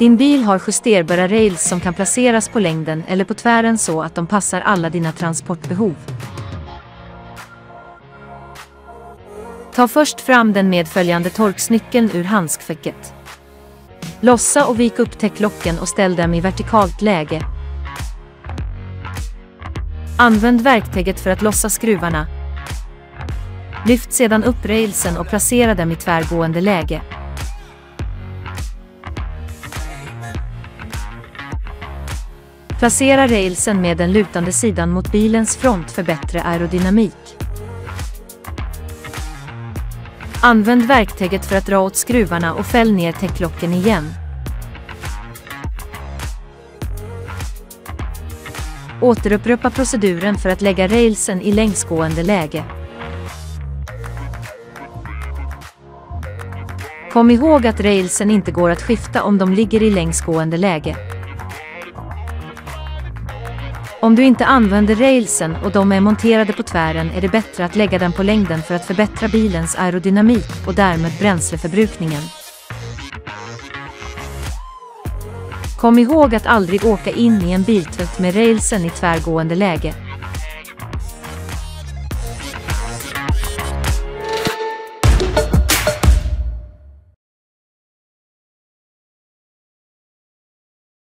Din bil har justerbara rails som kan placeras på längden eller på tvären så att de passar alla dina transportbehov. Ta först fram den medföljande torksnyckeln ur handskfacket. Lossa och vik upp täcklocken och ställ dem i vertikalt läge. Använd verktyget för att lossa skruvarna. Lyft sedan upp railsen och placera dem i tvärgående läge. Placera railsen med den lutande sidan mot bilens front för bättre aerodynamik. Använd verktyget för att dra åt skruvarna och fäll ner täcklocken igen. Återupprepa proceduren för att lägga railsen i längsgående läge. Kom ihåg att railsen inte går att skifta om de ligger i längsgående läge. Om du inte använder railsen och de är monterade på tvären är det bättre att lägga den på längden för att förbättra bilens aerodynamik och därmed bränsleförbrukningen. Kom ihåg att aldrig åka in i en biltvätt med railsen i tvärgående läge.